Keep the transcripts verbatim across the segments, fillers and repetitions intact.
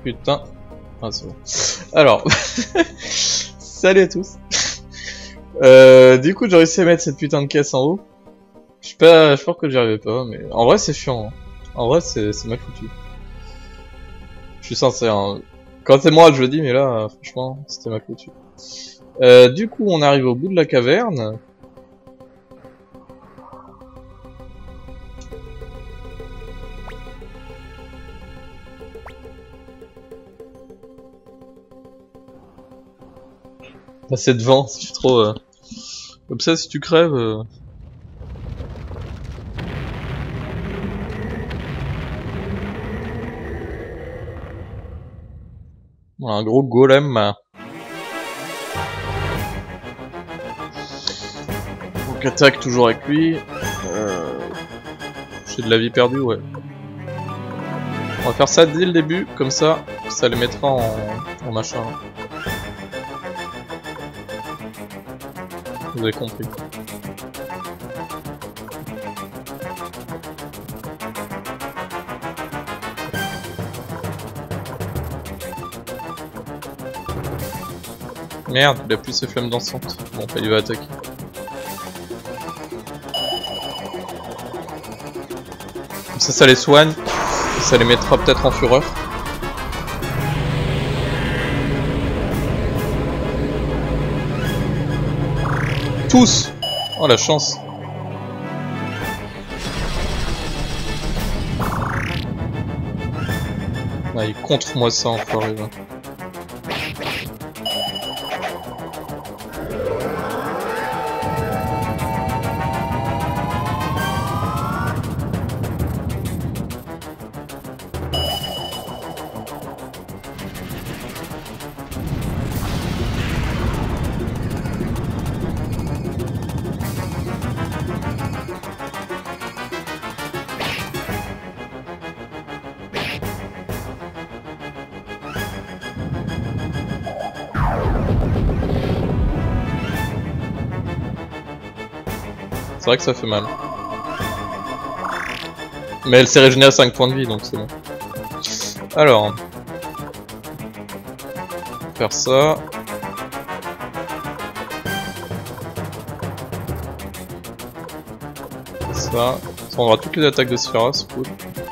putain. Ah, c'est bon. Alors, salut à tous. Euh, du coup, j'ai réussi à mettre cette putain de caisse en haut. Je sais pas, je pense que j'y arrivais pas, mais en vrai, c'est chiant. Hein. En vrai, c'est mal foutu. Je suis sincère. Hein. Quand c'est moi, je le dis, mais là, franchement, c'était mal foutu. Euh, du coup, on arrive au bout de la caverne. Bah, c'est devant, si tu trop... Euh... Comme ça, si tu crèves... Euh... Un gros golem. Donc attaque toujours avec lui. Euh... J'ai de la vie perdue, ouais. On va faire ça dès le début, comme ça, ça les mettra en, en machin. Vous avez compris. Merde, il a plus ses flammes dansantes. Bon, bah, il va attaquer. Comme ça, ça les soigne. Et ça les mettra peut-être en fureur. Tous! Oh la chance! Ah, il contre moi ça enfoiré là. C'est vrai que ça fait mal. Mais elle s'est régénérée à cinq points de vie, donc c'est bon. Alors. Faire ça. Ça. Ça prendra toutes les attaques de Sphera, c'est cool.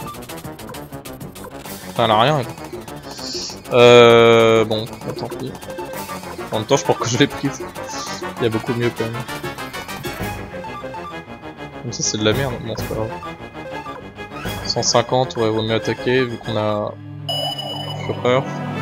Enfin, elle a rien, elle. Euh... Bon, bah, tant pis. En même temps, je pense que je l'ai prise. Il y a beaucoup mieux quand même. Comme ça c'est de la merde, non c'est pas grave. cent cinquante, ouais, vaut mieux attaquer vu qu'on a fureur.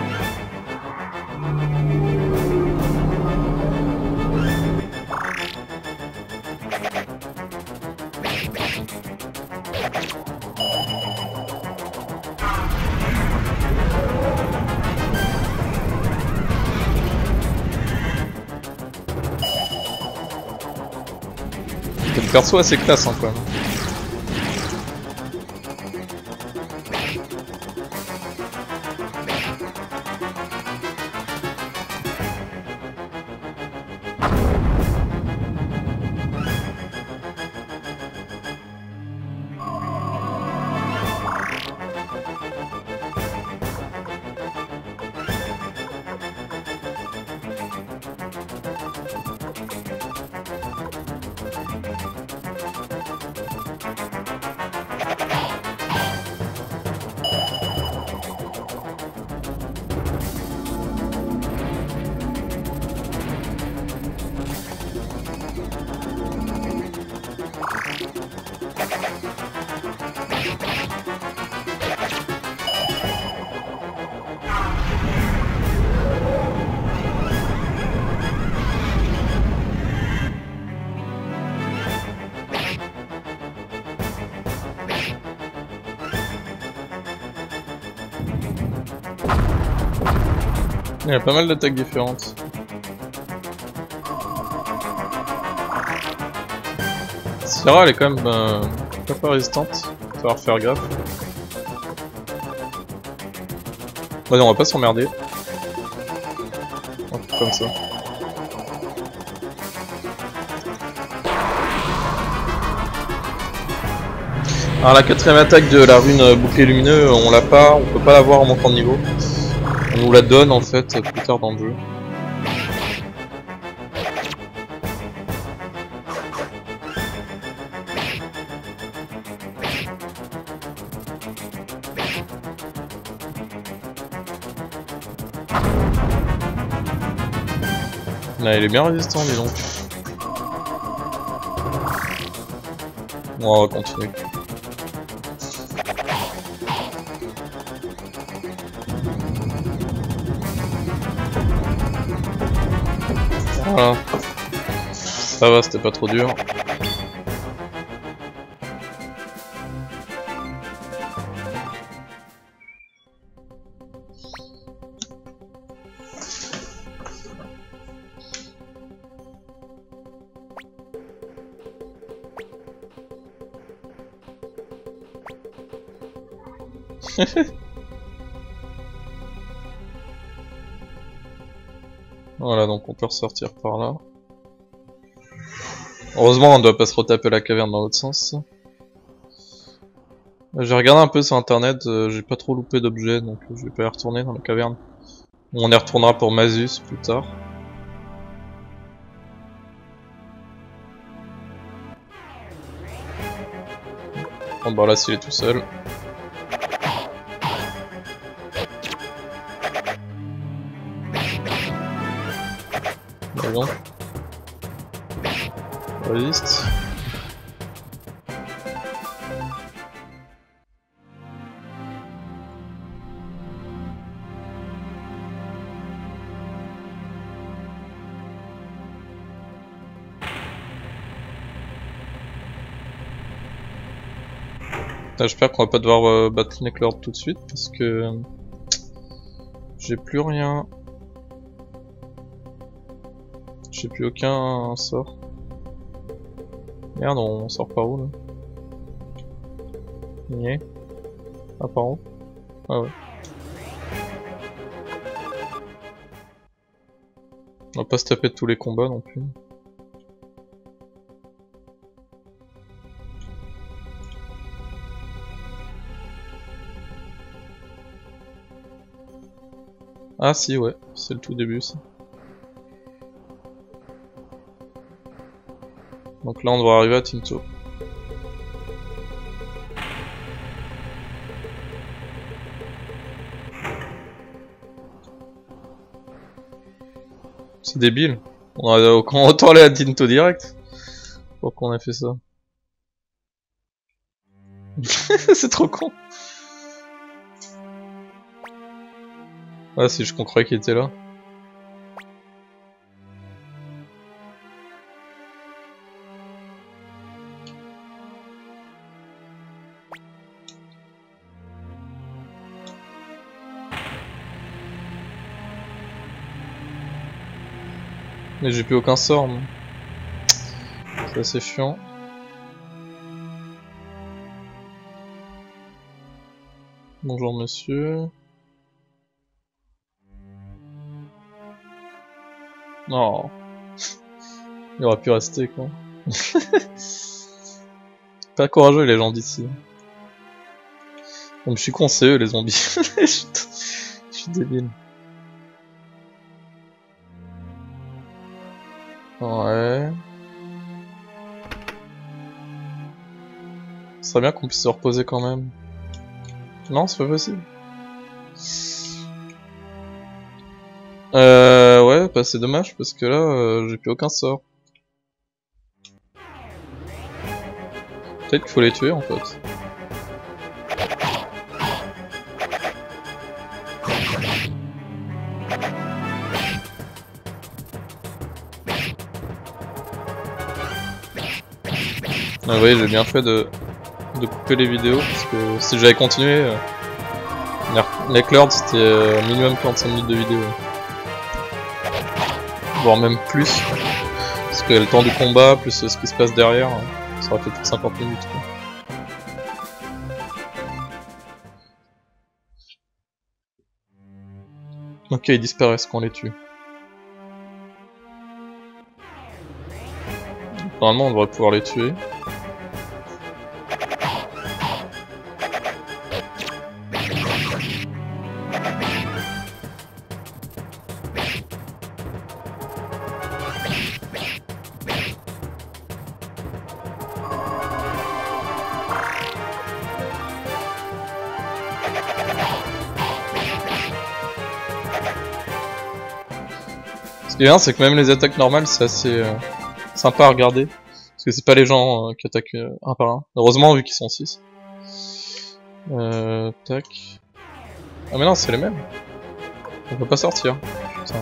Le perso assez classe hein, quand même. Il y a pas mal d'attaques différentes. Sphera elle est quand même euh, pas, pas résistante. Il va falloir faire gaffe. Bah non, on va pas s'emmerder. On fait comme ça. Alors la quatrième attaque de la rune bouclier lumineux, on l'a pas, on peut pas l'avoir en montant de niveau. On nous la donne en fait plus tard dans le jeu. Là, il est bien résistant, dis donc. Bon, on va continuer. Voilà. Ça va, c'était pas trop dur. Voilà, donc on peut ressortir par là. Heureusement, on doit pas se retaper la caverne dans l'autre sens. J'ai regardé un peu sur internet, euh, j'ai pas trop loupé d'objets, donc je vais pas y retourner dans la caverne. On y retournera pour Mazus plus tard. Bon bah là, s'il est tout seul. Bon. Résiste. J'espère qu'on va pas devoir euh, battre Necklord tout de suite parce que j'ai plus rien. J'ai plus aucun sort. Merde, on sort par où là? Yeah. Ah, par où? Ah ouais. On va pas se taper de tous les combats non plus. Ah si, ouais, c'est le tout début ça. Donc là on devrait arriver à Tinto. C'est débile. On a autant aller à Tinto direct. Pourquoi on a fait ça? C'est trop con. Ah si je croyais qu'il était là. Mais j'ai plus aucun sort. C'est assez chiant. Bonjour monsieur. Non. Il aurait pu rester quoi. Pas courageux les gens d'ici. Comme je suis con, c'est eux les zombies. Je suis débile. Ouais. Ce serait bien qu'on puisse se reposer quand même. Non, c'est pas possible. Euh, ouais, bah c'est dommage parce que là, euh, j'ai plus aucun sort. Peut-être qu'il faut les tuer en fait. Ah oui, j'ai bien fait de, de couper les vidéos parce que si j'avais continué, euh, Necklord c'était euh, minimum quarante-cinq minutes de vidéo. Voire même plus. Parce que le temps du combat, plus ce qui se passe derrière, ça aurait fait plus de cinquante minutes. Quoi. Ok, ils disparaissent quand on les tue. Normalement, on devrait pouvoir les tuer. Ce qui est bien, c'est que même les attaques normales, c'est assez euh, sympa à regarder. Parce que c'est pas les gens euh, qui attaquent euh, un par un. Heureusement, vu qu'ils sont six. Euh, tac. Ah mais non, c'est les mêmes. On peut pas sortir. Putain.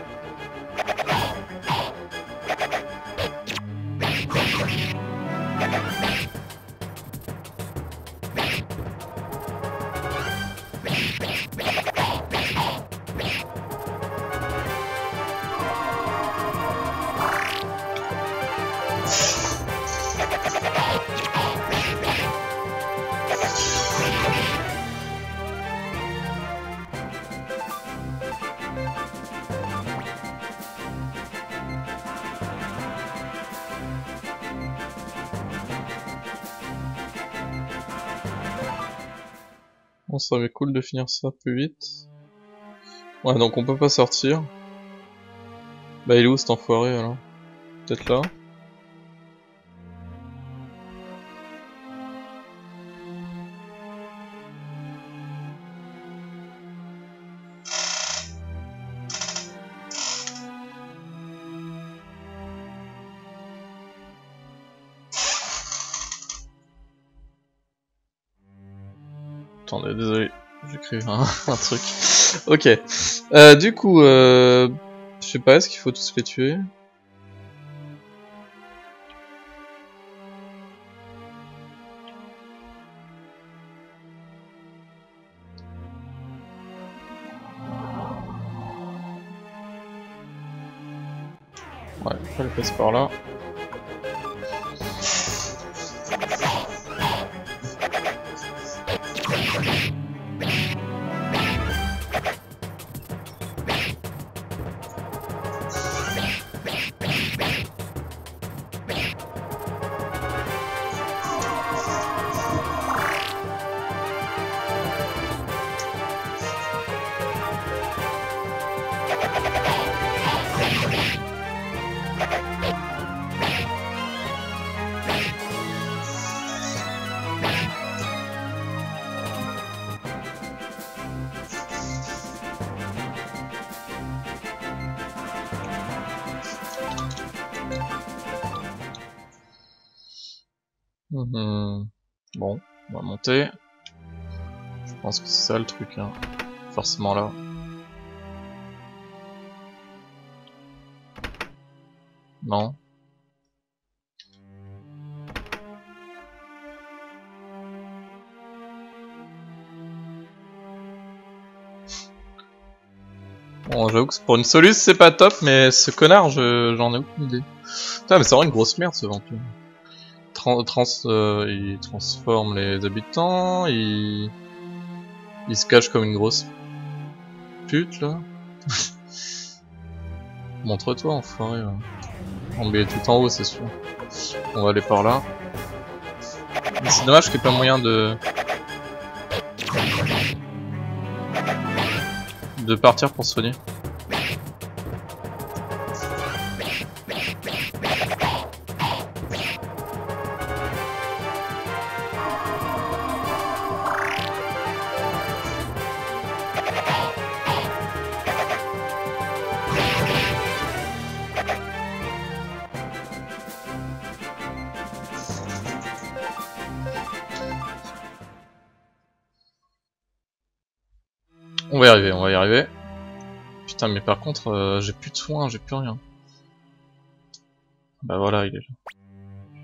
Bon, ça serait cool de finir ça plus vite. Ouais, donc on peut pas sortir. Bah il est où cet enfoiré alors? Peut-être là? Attendez, désolé, j'écris un, un truc. Ok. Euh, du coup, euh, je sais pas, est-ce qu'il faut tous les tuer? Ouais, on va les passer par là. Mmh. Bon, on va monter. Je pense que c'est ça le truc, hein. Forcément là. Non. Bon, j'avoue que pour une soluce c'est pas top, mais ce connard, je j'en ai aucune idée. Putain, mais c'est vraiment une grosse merde ce vampire. Trans, trans euh, il transforme les habitants, il... il se cache comme une grosse pute là. Montre-toi enfoiré là. On est tout en haut c'est sûr. On va aller par là. Mais c'est dommage qu'il n'y ait pas moyen de... de partir pour soigner. On va y arriver, on va y arriver. Putain, mais par contre, euh, j'ai plus de soins, j'ai plus rien. Bah voilà, il est là.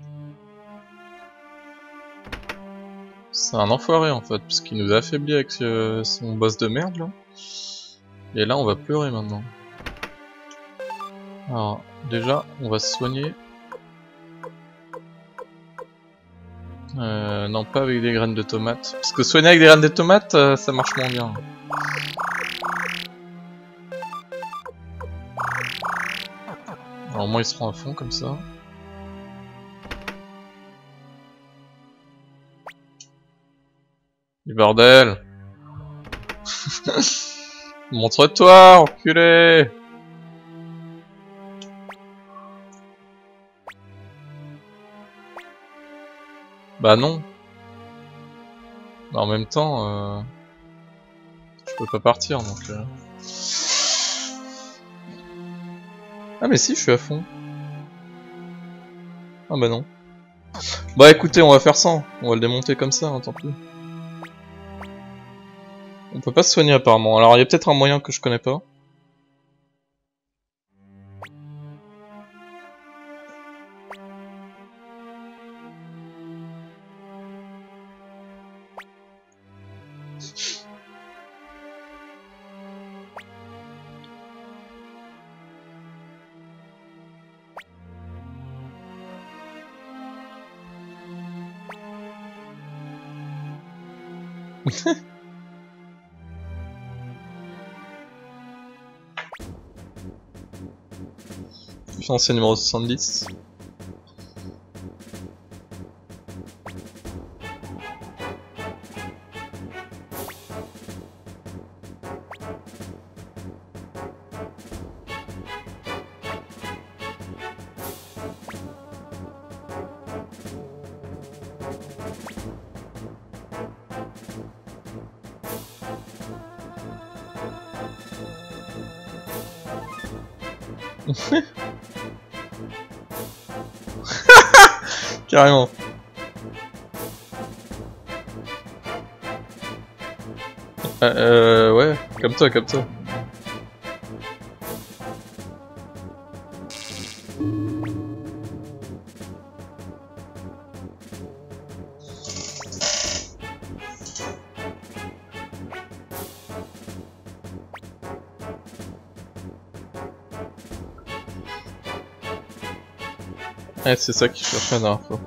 C'est un enfoiré en fait, parce qu'il nous a affaibli avec euh, son boss de merde là. Et là, on va pleurer maintenant. Alors, déjà, on va se soigner. Euh, non, pas avec des graines de tomates. Parce que soigner avec des graines de tomates, euh, ça marche moins bien. Alors, au moins, ils seront à fond comme ça. Du bordel. Montre-toi, enculé. Bah non. Bah, en même temps, euh... je peux pas partir donc. Euh... Ah mais si, je suis à fond. Ah bah non. Bah écoutez, on va faire ça. On va le démonter comme ça, hein, tant pis. On peut pas se soigner apparemment. Alors il y a peut-être un moyen que je connais pas. Fiancé numéro soixante-dix. Carrément. Euh, euh, ouais, comme toi, comme toi. Ouais, c'est ça qu'il cherchait la dernière fois.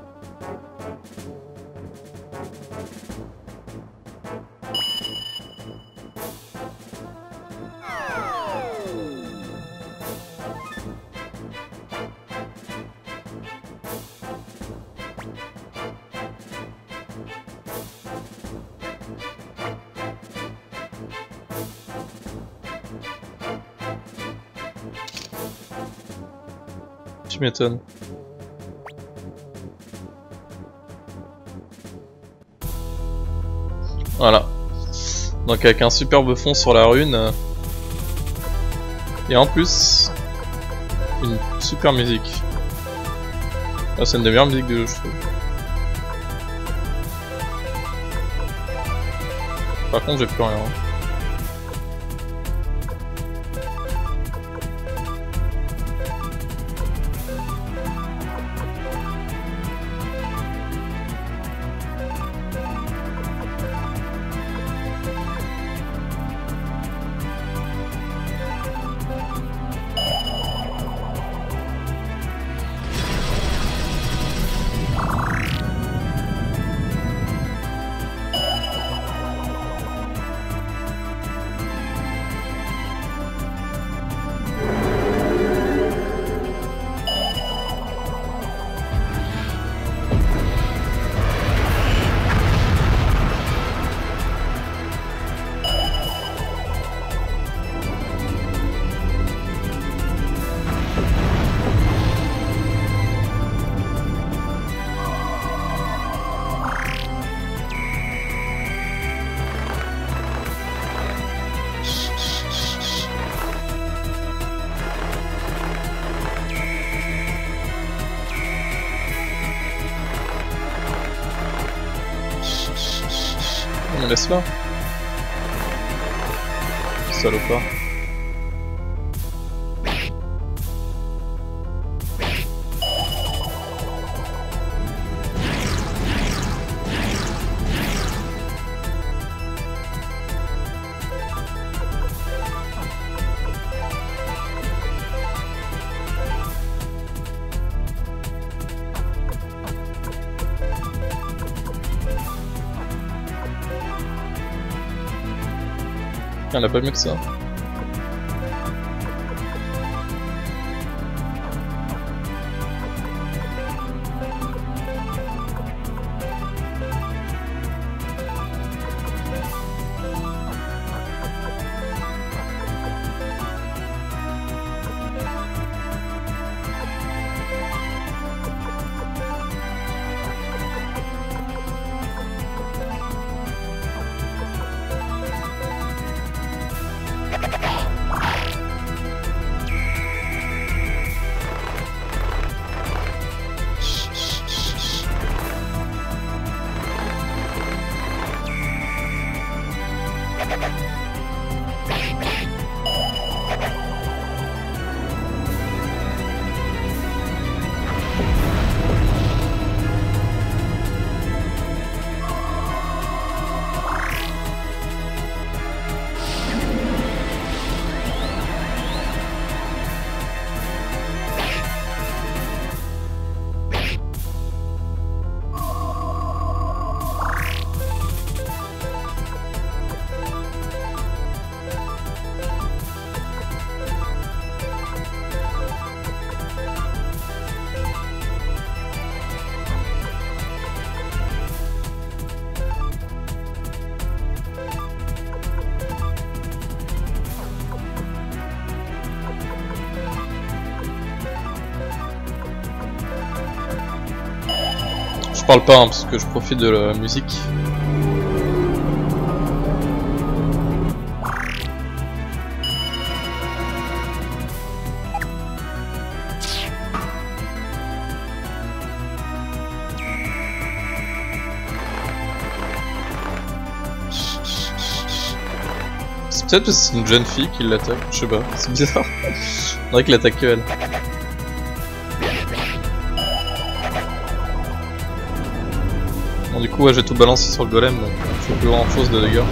Tu m'étonnes. Voilà. Donc avec un superbe fond sur la rune. Et en plus, une super musique. Ah, c'est une des meilleures musiques du jeu, je trouve. Par contre, j'ai plus rien. On laisse là. Salopard. Elle a pas mieux que ça. Je parle pas hein, parce que je profite de la musique. C'est peut-être parce que c'est une jeune fille qui l'attaque, je sais pas, c'est bizarre. On dirait qu'il attaque que elle. Bon, du coup, ouais, j'ai tout balancé sur le golem, donc je fais plus grand chose de dégâts.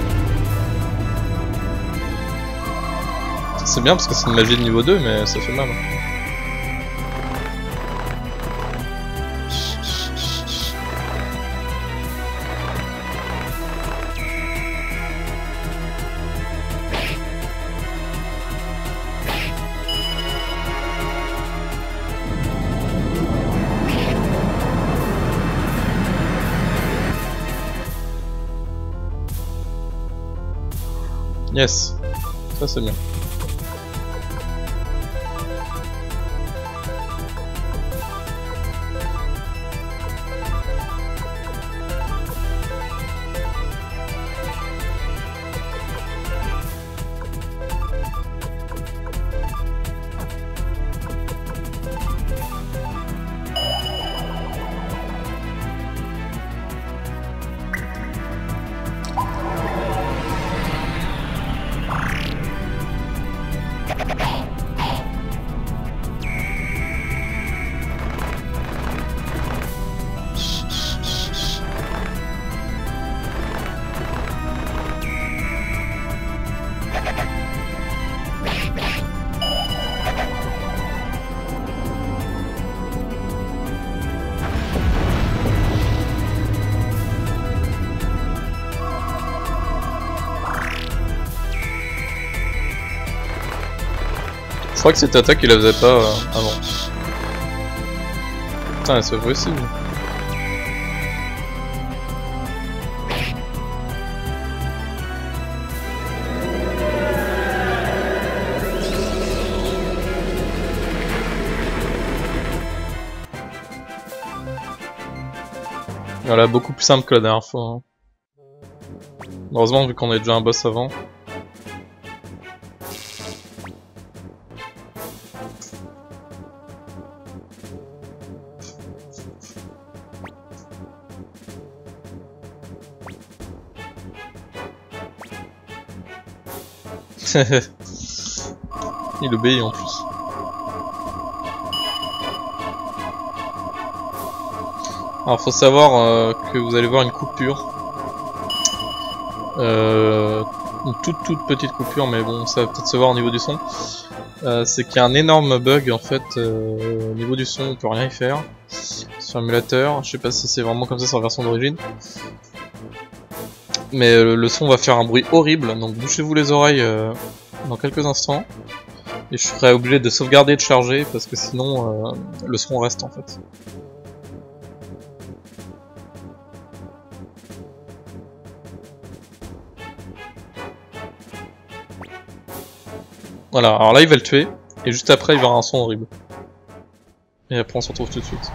C'est bien parce que c'est une magie de niveau deux, mais ça fait mal. Yes, ça c'est bien. Je crois que cette attaque il la faisait pas euh, avant. Putain, c'est possible. Voilà, beaucoup plus simple que la dernière fois. Hein. Heureusement vu qu'on a déjà un boss avant. Il obéit en plus. Alors faut savoir euh, que vous allez voir une coupure. Euh, une toute toute petite coupure, mais bon ça va peut-être se voir au niveau du son. Euh, c'est qu'il y a un énorme bug en fait euh, au niveau du son, on peut rien y faire. Sur l'émulateur, je sais pas si c'est vraiment comme ça sur la version d'origine. Mais euh, le son va faire un bruit horrible, donc bouchez-vous les oreilles euh, dans quelques instants. Et je serai obligé de sauvegarder et de charger parce que sinon euh, le son reste en fait. Voilà, alors là il va le tuer, et juste après il va avoir un son horrible. Et après on se retrouve tout de suite.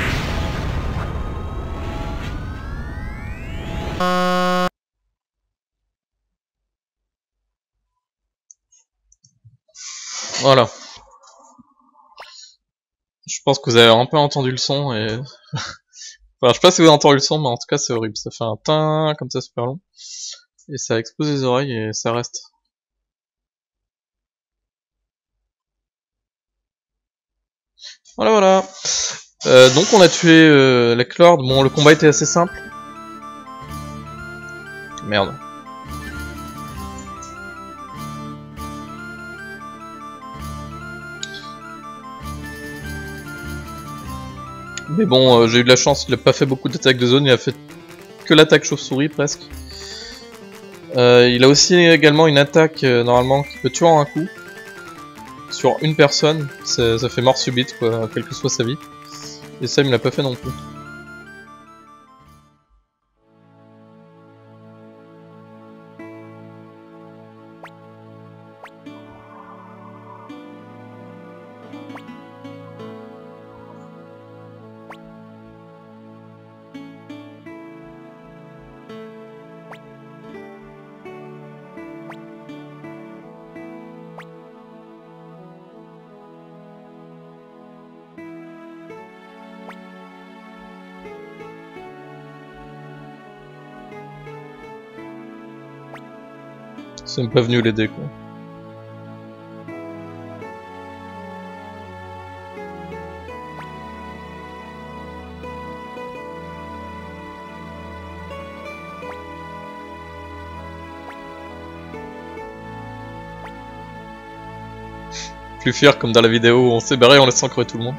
Voilà. Je pense que vous avez un peu entendu le son et... enfin, je sais pas si vous avez entendu le son, mais en tout cas c'est horrible. Ça fait un tin comme ça super long. Et ça explose les oreilles et ça reste. Voilà voilà. Euh, donc on a tué euh, la Clorde. Bon, le combat était assez simple. Merde. Mais bon, euh, j'ai eu de la chance, il a pas fait beaucoup d'attaques de zone, il a fait que l'attaque chauve-souris presque. Euh, il a aussi également une attaque euh, normalement qui peut tuer en un coup. Sur une personne, ça, ça fait mort subite quoi, quelle que soit sa vie. Et ça il me l'a pas fait non plus. C'est même pas venu l'aider quoi. Plus fier comme dans la vidéo où on s'est barré en laissant crever tout le monde.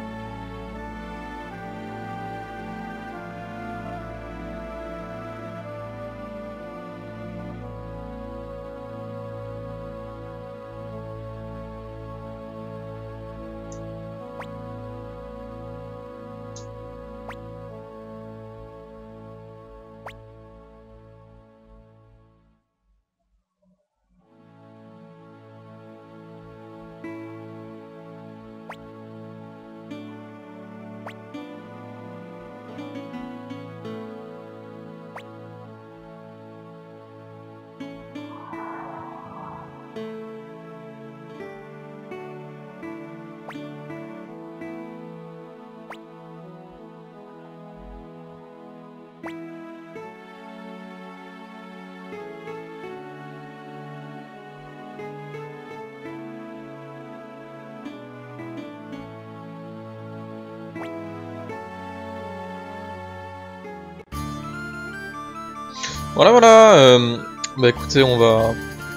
Voilà voilà, euh, bah écoutez on va...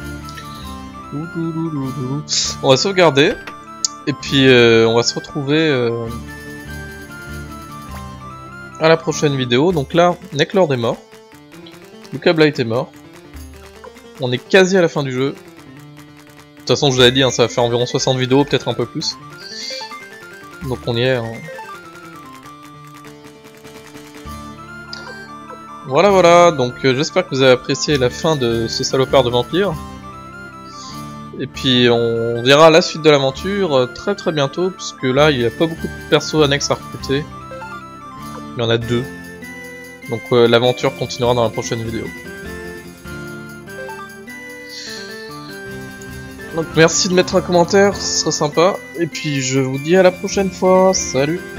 On va sauvegarder, et puis euh, on va se retrouver euh, à la prochaine vidéo. Donc là, Necklord est mort, Lucas Blight est mort, on est quasi à la fin du jeu. De toute façon je vous avais dit, hein, ça va faire environ soixante vidéos, peut-être un peu plus. Donc on y est. Hein. Voilà voilà, donc euh, j'espère que vous avez apprécié la fin de ce salopard de vampire. Et puis on verra la suite de l'aventure euh, très très bientôt, puisque là il n'y a pas beaucoup de persos annexes à recruter. Il y en a deux. Donc euh, l'aventure continuera dans la prochaine vidéo. Donc merci de mettre un commentaire, ce serait sympa. Et puis je vous dis à la prochaine fois, salut!